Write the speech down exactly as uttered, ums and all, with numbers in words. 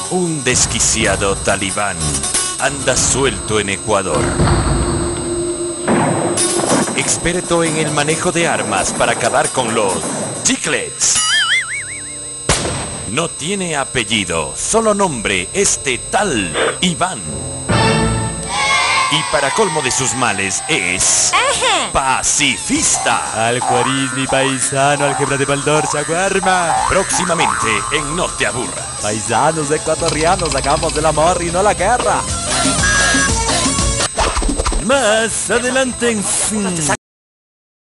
Un desquiciado talibán anda suelto en Ecuador. Experto en el manejo de armas para acabar con los chiclets. No tiene apellido, solo nombre, este tal Iván. Y para colmo de sus males es pacifista. Al Juarismi paisano, álgebra de Baldor, Chaguarma. Próximamente en No Te Aburras. Paisanos ecuatorianos, hagamos el amor y no la guerra. Más adelante en